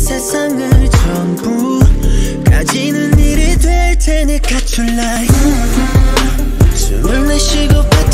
세상을 전부 가지는 일이 될 테니 가출라이 숨을 내쉬고